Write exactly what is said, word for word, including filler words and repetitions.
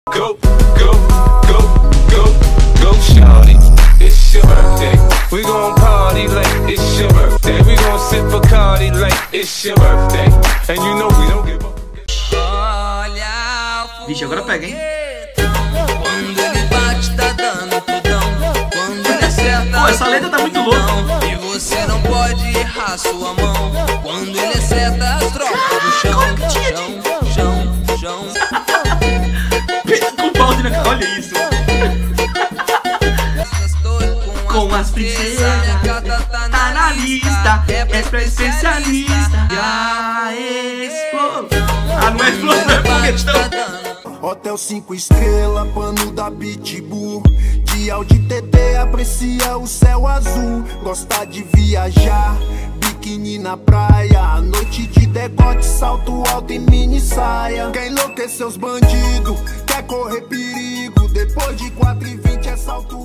Go, go, go, go, go, shawty. It's your birthday. We gon' party like it's your birthday. We gon' sip Bacardi like it's your birthday. And you know we don't give up. Vixe, agora pega, hein? Quando ele bate, tá dando tudão. Quando ele acerta, pô, essa letra tá muito louca. E você não pode errar sua mão. Quando ele acerta as trocas no chão. Chão, chão, chão. Com o balde na cara, olha isso. Com as princesas, tá na lista. É pra especialista. E a explosão. Ah, não é explosão, é foguetão. Hotel cinco estrelas, pano da Pitbull. De Audi T T aprecia o céu azul. Gosta de viajar, biquíni na praia. Noite de decote, salto alto e mini saia. Quer enlouquecer os bandidos, quer correr perigo. Depois de quatro e vinte é salto